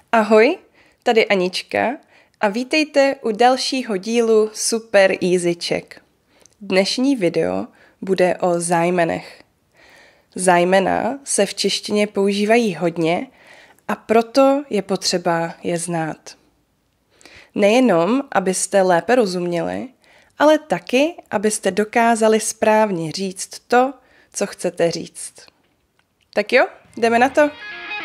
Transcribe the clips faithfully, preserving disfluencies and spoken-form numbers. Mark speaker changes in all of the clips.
Speaker 1: Ahoj, tady Anička a vítejte u dalšího dílu Super Easy Czech. Dnešní video bude o zájmenech. Zájmena se v češtině používají hodně a proto je potřeba je znát. Nejenom, abyste lépe rozuměli, ale taky, abyste dokázali správně říct to, co chcete říct. Tak jo, jdeme na to!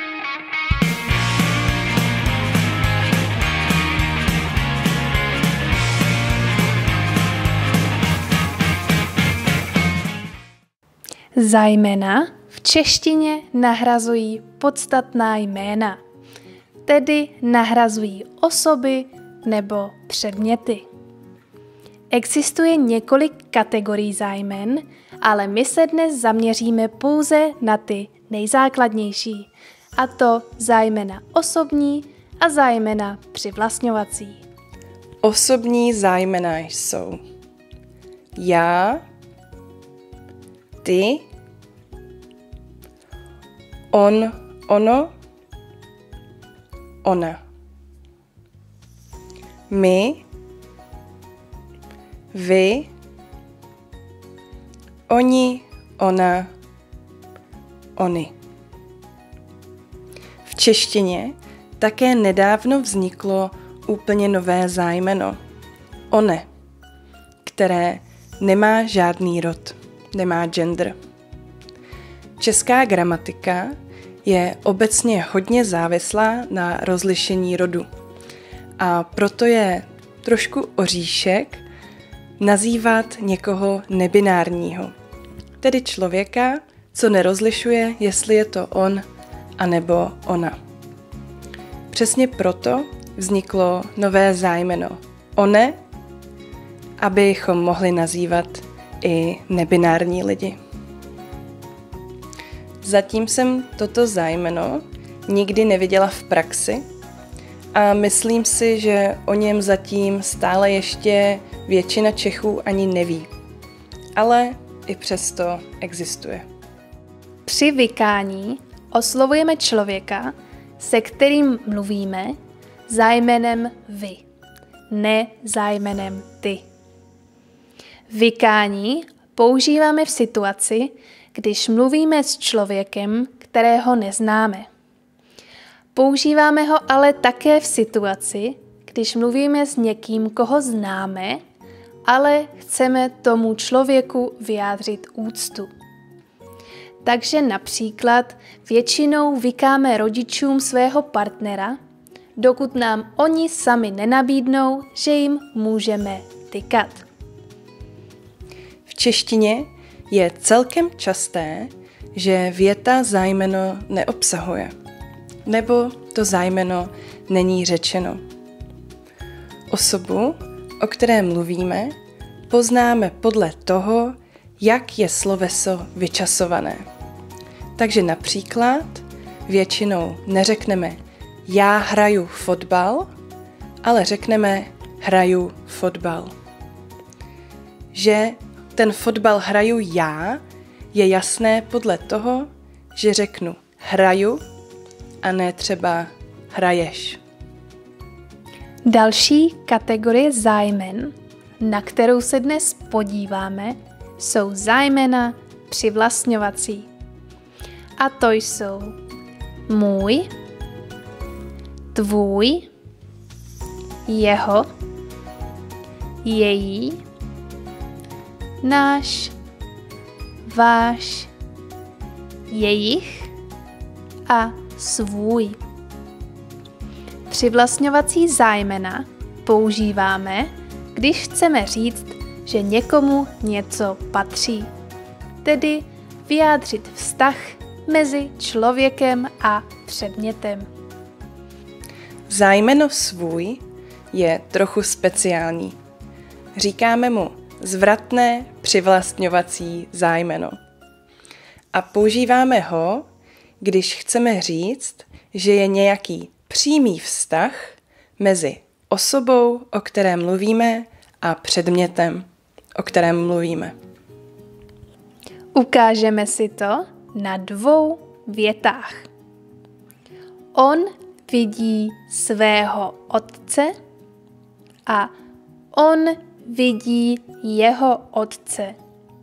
Speaker 2: Zájmena v češtině nahrazují podstatná jména, tedy nahrazují osoby nebo předměty. Existuje několik kategorií zájmen, ale my se dnes zaměříme pouze na ty nejzákladnější, a to zájmena osobní a zájmena přivlastňovací.
Speaker 1: Osobní zájmena jsou já, ty, on, ono, ona. My, vy, oni, ona, oni. V češtině také nedávno vzniklo úplně nové zájmeno, one, které nemá žádný rod, nemá gender. Česká gramatika je obecně hodně závislá na rozlišení rodu a proto je trošku oříšek nazývat někoho nebinárního, tedy člověka, co nerozlišuje, jestli je to on anebo ona. Přesně proto vzniklo nové zájmeno one, abychom mohli nazývat i nebinární lidi. Zatím jsem toto zájmeno nikdy neviděla v praxi a myslím si, že o něm zatím stále ještě většina Čechů ani neví. Ale i přesto existuje.
Speaker 2: Při vykání oslovujeme člověka, se kterým mluvíme, zájmenem vy, ne zájmenem ty. Vykání používáme v situaci, když mluvíme s člověkem, kterého neznáme. Používáme ho ale také v situaci, když mluvíme s někým, koho známe, ale chceme tomu člověku vyjádřit úctu. Takže například většinou vykáme rodičům svého partnera, dokud nám oni sami nenabídnou, že jim můžeme tykat.
Speaker 1: V češtině je celkem časté, že věta zájmeno neobsahuje, nebo to zájmeno není řečeno. Osobu, o které mluvíme, poznáme podle toho, jak je sloveso vyčasované. Takže například většinou neřekneme já hraju fotbal, ale řekneme hraju fotbal. Že ten fotbal hraju já, je jasné podle toho, že řeknu hraju a ne třeba hraješ.
Speaker 2: Další kategorie zájmen, na kterou se dnes podíváme, jsou zájmena přivlastňovací. A to jsou můj, tvůj, jeho, její, náš, váš, jejich a svůj. Přivlastňovací zájmena používáme, když chceme říct, že někomu něco patří, tedy vyjádřit vztah mezi člověkem a předmětem.
Speaker 1: Zájmeno svůj je trochu speciální. Říkáme mu zvratné přivlastňovací zájmeno. A používáme ho, když chceme říct, že je nějaký přímý vztah mezi osobou, o které mluvíme, a předmětem, o kterém mluvíme.
Speaker 2: Ukážeme si to na dvou větách. On vidí svého otce a on vidí jeho otce.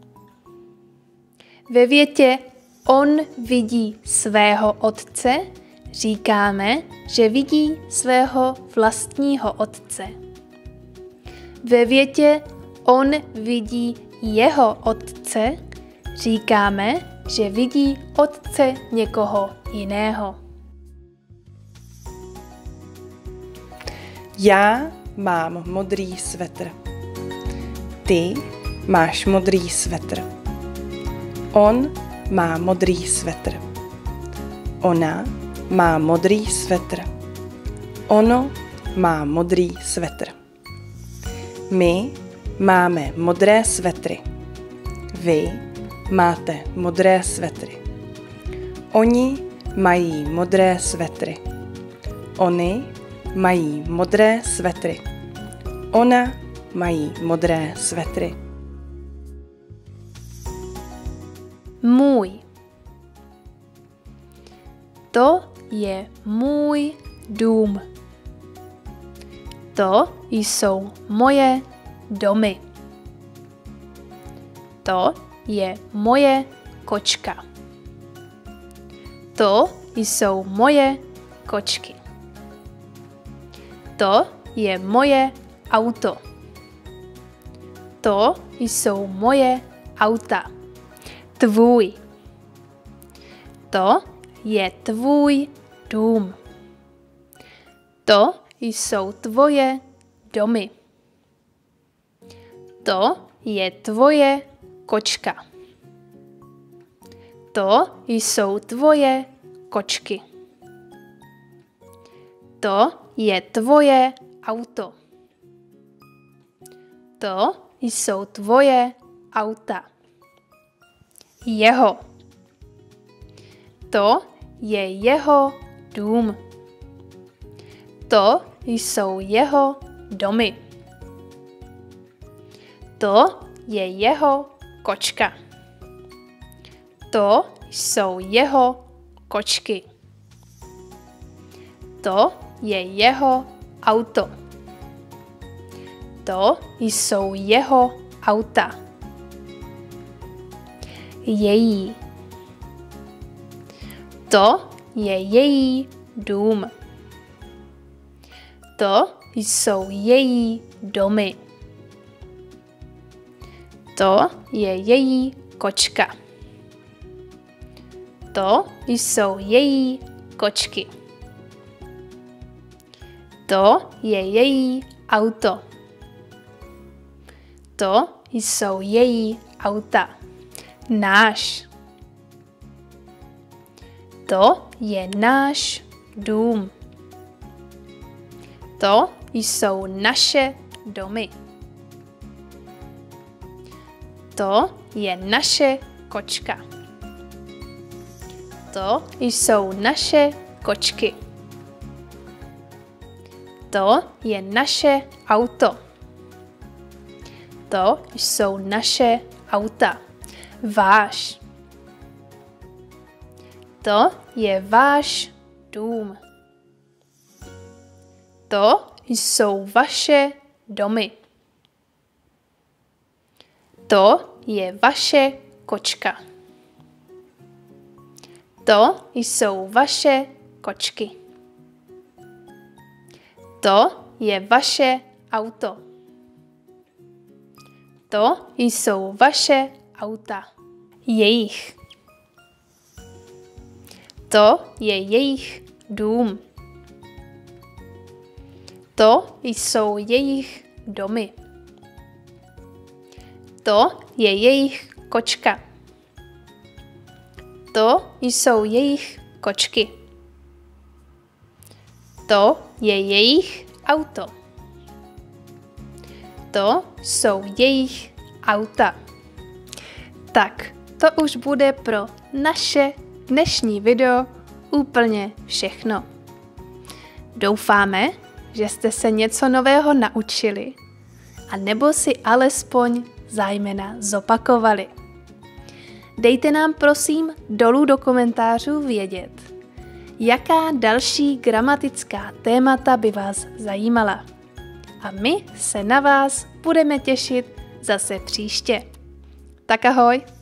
Speaker 2: Ve větě on vidí svého otce říkáme, že vidí svého vlastního otce. Ve větě on vidí jeho otce říkáme, že vidí otce někoho jiného.
Speaker 1: Já mám modrý svetr. Ty máš modrý svetr. On má modrý svetr. Ona má modrý svetr. Ono má modrý svetr. My máme modré svetry. Vy máte modré svetry. Oni mají modré svetry. Oni mají modré svetry. Ona mají modré svetry.
Speaker 2: Můj. To je můj dům. To jsou moje domy. To je moje kočka. To jsou moje kočky. To je moje auto. To jsou moje auta. Tvůj. To je tvůj dům. To jsou tvoje domy. To je tvoje kočka. To jsou tvoje kočky. To je tvoje auto. To jsou tvoje auta. Jeho. To je jeho dům. To jsou jeho domy. To je jeho kočka. To jsou jeho kočky. To je jeho auto. To jsou jeho auta. Její. To je její dům. To jsou její domy. To je její kočka. To jsou její kočky. To je její auto. To jsou její auta. Náš. To je náš dům. To jsou naše domy. To je naše kočka. To jsou naše kočky. To je naše auto. To jsou naše auta. Váš. To je váš dům. To jsou vaše domy. To je vaše kočka. To jsou vaše kočky. To je vaše auto. To jsou vaše auta. Jejich. To je jejich dům. To jsou jejich domy. To je jejich kočka. To jsou jejich kočky. To je jejich auto. To jsou jejich auta. Tak, to už bude pro naše dnešní video úplně všechno. Doufáme, že jste se něco nového naučili a nebo si alespoň zájmena zopakovali. Dejte nám prosím dolů do komentářů vědět, jaká další gramatická témata by vás zajímala. A my se na vás budeme těšit zase příště. Tak ahoj!